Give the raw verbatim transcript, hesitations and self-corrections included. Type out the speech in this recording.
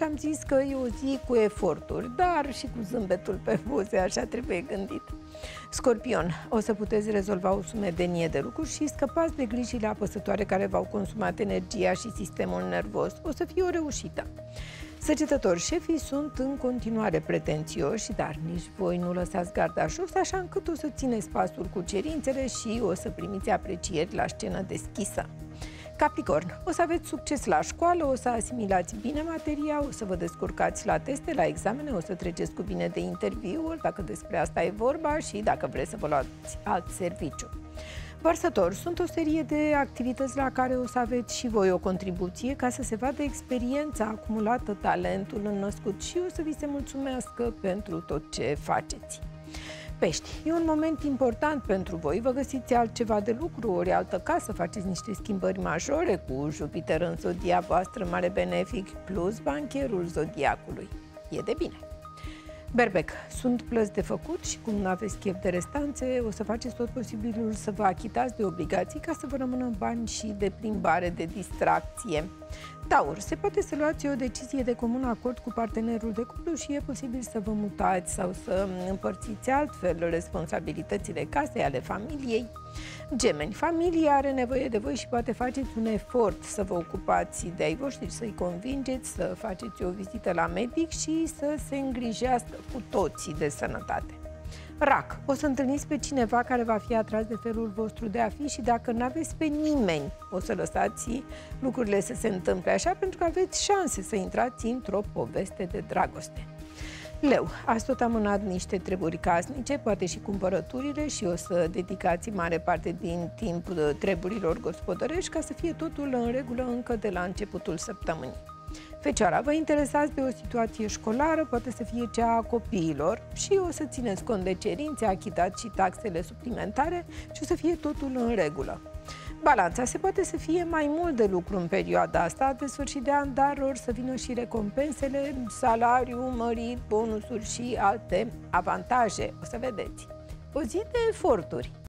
și am zis că e o zi cu eforturi, dar și cu zâmbetul pe buze, așa trebuie gândit. Scorpion, o să puteți rezolva o sumedenie de lucruri și scăpați de grijile apăsătoare care v-au consumat energia și sistemul nervos. O să fie o reușită. Săgetători, șefii sunt în continuare pretențioși, dar nici voi nu lăsați garda jos, așa încât o să țineți pasul cu cerințele și o să primiți aprecieri la scenă deschisă. Capricorn, o să aveți succes la școală, o să asimilați bine materia, o să vă descurcați la teste, la examene, o să treceți cu bine de interviuri, dacă despre asta e vorba și dacă vreți să vă luați alt serviciu. Vărsător, sunt o serie de activități la care o să aveți și voi o contribuție ca să se vadă experiența acumulată, talentul înnăscut și o să vi se mulțumească pentru tot ce faceți. Pești, e un moment important pentru voi, vă găsiți altceva de lucru, ori altă casă, faceți niște schimbări majore cu Jupiter în zodia voastră, mare benefic, plus bancherul zodiacului. E de bine. Berbec, sunt plăți de făcut și cum nu aveți chef de restanțe, o să faceți tot posibilul să vă achitați de obligații ca să vă rămână bani și de plimbare, de distracție. Taur, se poate să luați o decizie de comun acord cu partenerul de cuplu și e posibil să vă mutați sau să împărțiți altfel responsabilitățile casei, ale familiei. Gemeni, familia are nevoie de voi și poate faceți un efort să vă ocupați de ai voștri, să-i convingeți, să faceți o vizită la medic și să se îngrijească cu toții de sănătate. Rac, o să întâlniți pe cineva care va fi atras de felul vostru de a fi și dacă nu aveți pe nimeni, o să lăsați lucrurile să se întâmple așa pentru că aveți șanse să intrați într-o poveste de dragoste. Leu, ați tot amânat niște treburi casnice, poate și cumpărăturile și o să dedicați mare parte din timp treburilor gospodărești ca să fie totul în regulă încă de la începutul săptămânii. Fecioara, vă interesați de o situație școlară, poate să fie cea a copiilor și o să țineți cont de cerințe, achitați și taxele suplimentare și o să fie totul în regulă. Balanța, se poate să fie mai mult de lucru în perioada asta de sfârșit de an, dar or să vină și recompensele, salariu mărit, bonusuri și alte avantaje. O să vedeți. O zi de eforturi.